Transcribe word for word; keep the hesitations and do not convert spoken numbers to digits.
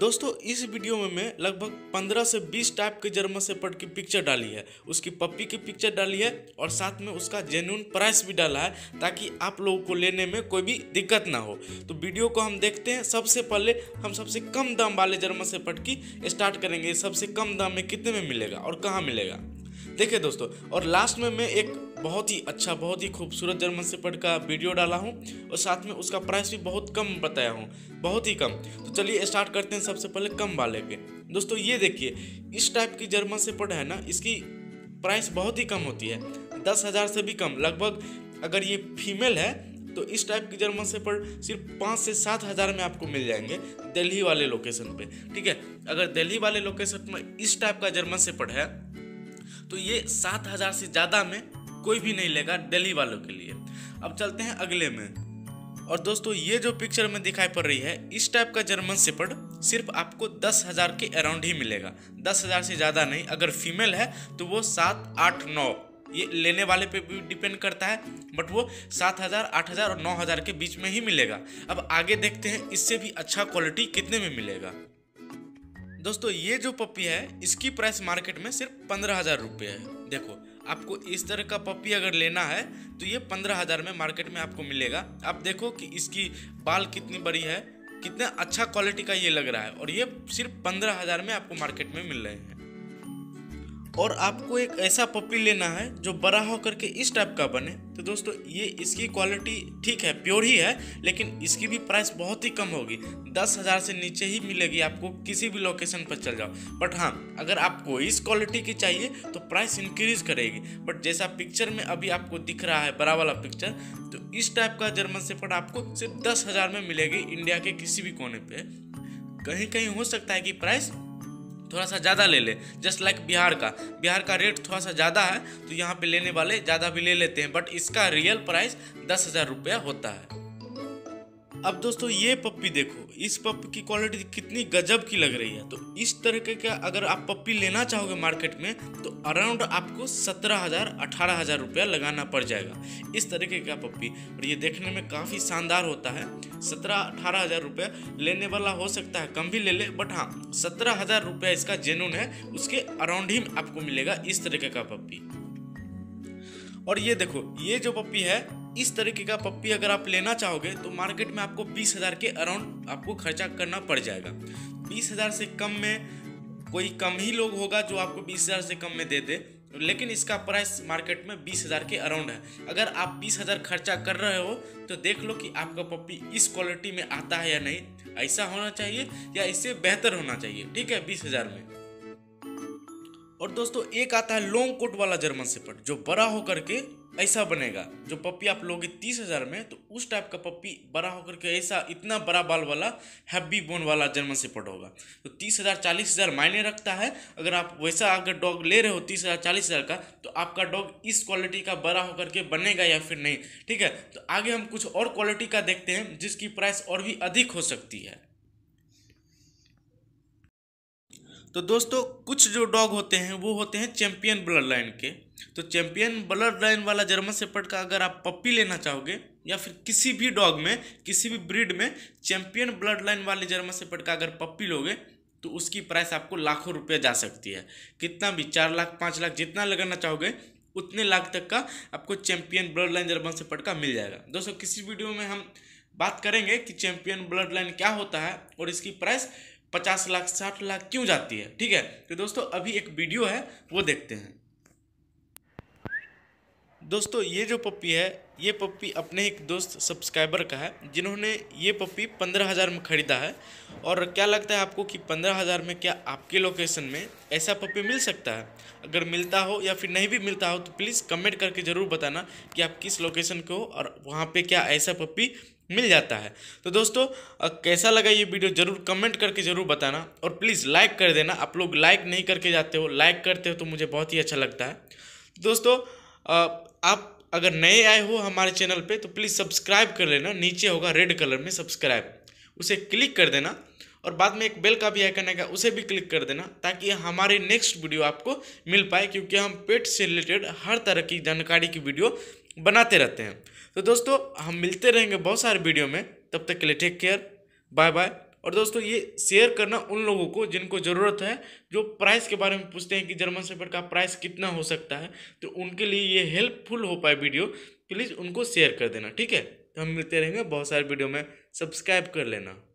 दोस्तों इस वीडियो में मैं लगभग पंद्रह से बीस टाइप के जर्मन शेपर्ड की पिक्चर डाली है, उसकी पप्पी की पिक्चर डाली है और साथ में उसका जेन्युइन प्राइस भी डाला है ताकि आप लोगों को लेने में कोई भी दिक्कत ना हो। तो वीडियो को हम देखते हैं। सबसे पहले हम सबसे कम दाम वाले जर्मन शेपर्ड की स्टार्ट करेंगे। सबसे कम दाम में कितने में मिलेगा और कहाँ मिलेगा देखिए दोस्तों। और लास्ट में मैं एक बहुत ही अच्छा बहुत ही खूबसूरत जर्मन शेपर्ड का वीडियो डाला हूं और साथ में उसका प्राइस भी बहुत कम बताया हूं, बहुत ही कम। तो चलिए स्टार्ट करते हैं सबसे पहले कम वाले के। दोस्तों ये देखिए, इस टाइप की जर्मन शेपर्ड है ना, इसकी प्राइस बहुत ही कम होती है, दस हज़ार से भी कम लगभग। अगर ये फीमेल है तो इस टाइप की जर्मन शेपर्ड सिर्फ पाँच से सात हज़ार में आपको मिल जाएंगे दिल्ली वाले लोकेशन पे, ठीक है। अगर दिल्ली वाले लोकेशन में इस टाइप का जर्मन शेपर्ड है तो ये सात हज़ार से ज़्यादा में कोई भी नहीं लेगा दिल्ली वालों के लिए। अब चलते हैं अगले में। और दोस्तों ये जो पिक्चर में दिखाई पड़ रही है, इस टाइप का जर्मन शेपर्ड सिर्फ आपको दस हज़ार के अराउंड ही मिलेगा, दस हज़ार से ज़्यादा नहीं। अगर फीमेल है तो वो सात आठ नौ, ये लेने वाले पे भी डिपेंड करता है, बट वो सात हज़ार आठ हज़ार और नौ हज़ार के बीच में ही मिलेगा। अब आगे देखते हैं इससे भी अच्छा क्वालिटी कितने में मिलेगा। दोस्तों ये जो पप्पी है इसकी प्राइस मार्केट में सिर्फ पंद्रह हज़ार रुपये है। देखो, आपको इस तरह का पप्पी अगर लेना है तो ये पंद्रह हज़ार में मार्केट में आपको मिलेगा। आप देखो कि इसकी बाल कितनी बड़ी है, कितना अच्छा क्वालिटी का ये लग रहा है, और ये सिर्फ पंद्रह हज़ार में आपको मार्केट में मिल रहे हैं। और आपको एक ऐसा पप्पी लेना है जो बड़ा होकर के इस टाइप का बने। तो दोस्तों ये इसकी क्वालिटी ठीक है, प्योर ही है, लेकिन इसकी भी प्राइस बहुत ही कम होगी, दस हज़ार से नीचे ही मिलेगी आपको किसी भी लोकेशन पर चल जाओ। बट हाँ, अगर आपको इस क्वालिटी की चाहिए तो प्राइस इंक्रीज करेगी। बट जैसा पिक्चर में अभी आपको दिख रहा है बड़ा वाला पिक्चर, तो इस टाइप का जर्मन शेपर्ड आपको सिर्फ दस हज़ार में मिलेगी इंडिया के किसी भी कोने पे। कहीं कहीं हो सकता है कि प्राइस थोड़ा सा ज़्यादा ले ले, जस्ट लाइक बिहार का बिहार का रेट थोड़ा सा ज़्यादा है तो यहाँ पे लेने वाले ज़्यादा भी ले लेते हैं, बट इसका रियल प्राइस दस हज़ार रुपया होता है। अब दोस्तों ये पप्पी देखो, इस पप्पी की क्वालिटी कितनी गजब की लग रही है। तो इस तरह के का अगर आप पप्पी लेना चाहोगे मार्केट में तो अराउंड आपको सत्रह हज़ार अठारह हज़ार रुपया लगाना पड़ जाएगा इस तरीके का पप्पी। और ये देखने में काफ़ी शानदार होता है। सत्रह अठारह हज़ार रुपया लेने वाला हो सकता है कम भी ले ले, बट हाँ सत्रह हज़ार रुपया इसका जेन्युइन है, उसके अराउंड ही आपको मिलेगा इस तरीके का पप्पी। और ये देखो, ये जो पप्पी है इस तरीके का पप्पी अगर आप लेना चाहोगे तो मार्केट में आपको बीस हज़ार के अराउंड आपको खर्चा करना पड़ जाएगा। बीस हज़ार से कम में कोई कम ही लोग होगा जो आपको बीस हज़ार से कम में दे दे, लेकिन इसका प्राइस मार्केट में बीस हज़ार के अराउंड है। अगर आप बीस हज़ार खर्चा कर रहे हो तो देख लो कि आपका पप्पी इस क्वालिटी में आता है या नहीं, ऐसा होना चाहिए या इससे बेहतर होना चाहिए, ठीक है, बीस हज़ार में। और दोस्तों एक आता है लॉन्ग कोट वाला जर्मन शेपर्ड जो बड़ा होकर के ऐसा बनेगा। जो पप्पी आप लोगे तीस हज़ार में, तो उस टाइप का पप्पी बड़ा होकर के ऐसा इतना बड़ा बाल वाला हैवी बोन वाला जर्मन शेपर्ड होगा। तो तीस हज़ार चालीस हज़ार मायने रखता है। अगर आप वैसा अगर डॉग ले रहे हो तीस हज़ार चालीस हज़ार का, तो आपका डॉग इस क्वालिटी का बड़ा होकर के बनेगा या फिर नहीं, ठीक है। तो आगे हम कुछ और क्वालिटी का देखते हैं जिसकी प्राइस और भी अधिक हो सकती है। तो दोस्तों कुछ जो डॉग होते हैं वो होते हैं चैंपियन ब्लड लाइन के। तो चैंपियन ब्लड लाइन वाला जर्मन शेपर्ड का अगर आप पप्पी लेना चाहोगे या फिर किसी भी डॉग में किसी भी ब्रीड में चैंपियन ब्लड लाइन वाले जर्मन शेपर्ड का अगर पप्पी लोगे तो उसकी प्राइस आपको लाखों रुपये जा सकती है। कितना भी, चार लाख पाँच लाख जितना लगाना चाहोगे उतने लाख तक का आपको champion blood line German shepherd का मिल जाएगा। दोस्तों किसी वीडियो में हम बात करेंगे कि चैंपियन ब्लड लाइन क्या होता है और इसकी प्राइस पचास लाख साठ लाख क्यों जाती है, ठीक है। तो दोस्तों अभी एक वीडियो है वो देखते हैं। दोस्तों ये जो पप्पी है ये पप्पी अपने एक दोस्त सब्सक्राइबर का है जिन्होंने ये पप्पी पंद्रह हज़ार में ख़रीदा है। और क्या लगता है आपको कि पंद्रह हज़ार में क्या आपके लोकेशन में ऐसा पप्पी मिल सकता है? अगर मिलता हो या फिर नहीं भी मिलता हो तो प्लीज़ कमेंट करके ज़रूर बताना कि आप किस लोकेशन के हो और वहाँ पे क्या ऐसा पप्पी मिल जाता है। तो दोस्तों कैसा लगा ये वीडियो ज़रूर कमेंट करके ज़रूर बताना, और प्लीज़ लाइक कर देना। आप लोग लाइक नहीं करके जाते हो, लाइक करते हो तो मुझे बहुत ही अच्छा लगता है। दोस्तों आप अगर नए आए हो हमारे चैनल पे तो प्लीज़ सब्सक्राइब कर लेना, नीचे होगा रेड कलर में सब्सक्राइब, उसे क्लिक कर देना और बाद में एक बेल का भी आइकन आएगा उसे भी क्लिक कर देना ताकि हमारे नेक्स्ट वीडियो आपको मिल पाए, क्योंकि हम पेट से रिलेटेड हर तरह की जानकारी की वीडियो बनाते रहते हैं। तो दोस्तों हम मिलते रहेंगे बहुत सारे वीडियो में, तब तक के लिए टेक केयर, बाय बाय। और दोस्तों ये शेयर करना उन लोगों को जिनको ज़रूरत है, जो प्राइस के बारे में पूछते हैं कि जर्मन शेफर्ड का प्राइस कितना हो सकता है, तो उनके लिए ये हेल्पफुल हो पाए वीडियो, प्लीज़ उनको शेयर कर देना, ठीक है। तो हम मिलते रहेंगे बहुत सारे वीडियो में, सब्सक्राइब कर लेना।